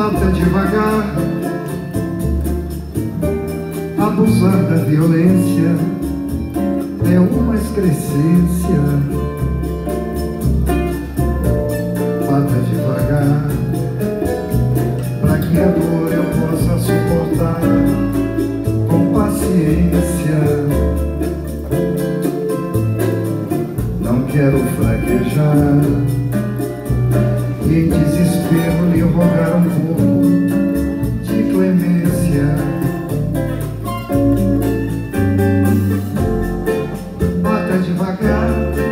Bata devagar, abusar da violência é uma excrescência. Bata devagar, pra que a dor eu possa suportar com paciência. Não quero fraquejar e em desespero lhe rogar um pouco de clemência. Bata devagar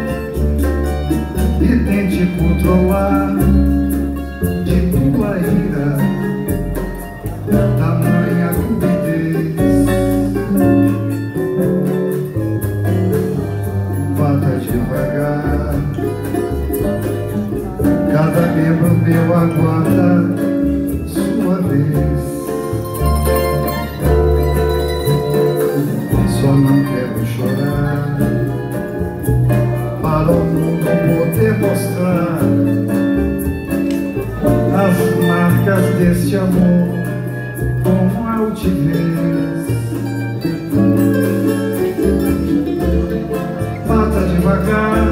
e tente controlar de tua ira tamanha cupidez. Bata devagar, cada membro meu aguarda sua vez. Só não quero chorar para o mundo poder mostrar as marcas deste amor com altivez. Bata devagar,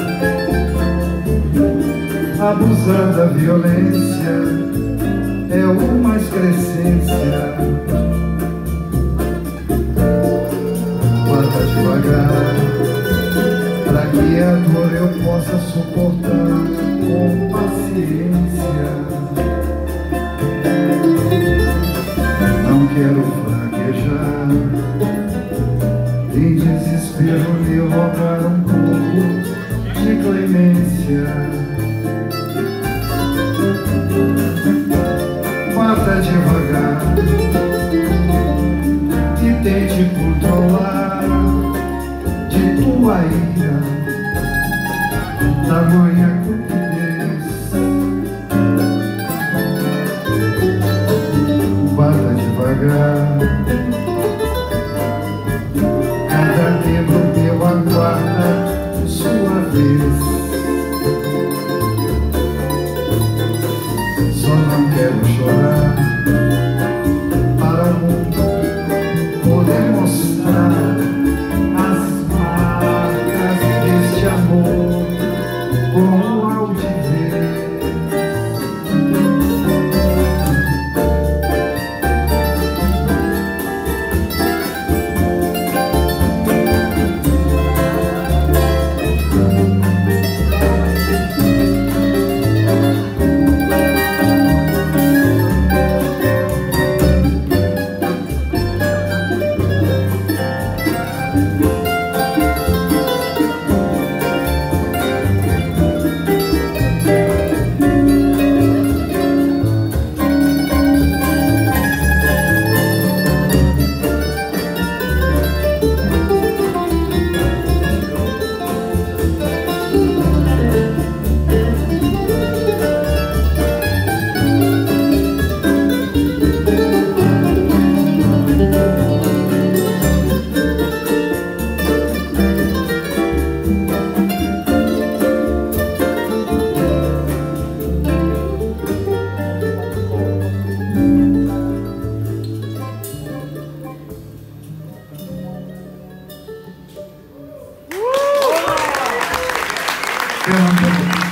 abusar da violência é uma excrescência. Bata devagar, pra que a dor eu possa suportar com paciência. Não quero fraquejar, em desespero lhe rogar um pouco de clemência. Bata devagar e tente controlar de tua ira tamanha cupidez. Bata devagar, cada membro meu aguarda sua vez. Só não quero chorar para o mundo poder mostrar as marcas deste amor com altivez. Pelo amor de Deus.